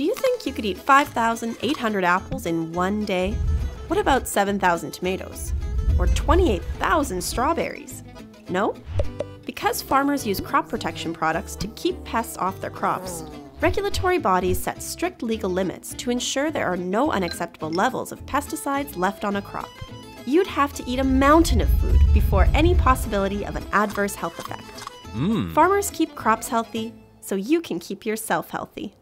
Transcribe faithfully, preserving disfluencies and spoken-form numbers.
Do you think you could eat five thousand eight hundred apples in one day? What about seven thousand tomatoes? Or twenty-eight thousand strawberries? No? Because farmers use crop protection products to keep pests off their crops, regulatory bodies set strict legal limits to ensure there are no unacceptable levels of pesticides left on a crop. You'd have to eat a mountain of food before any possibility of an adverse health effect. Mm. Farmers keep crops healthy, so you can keep yourself healthy.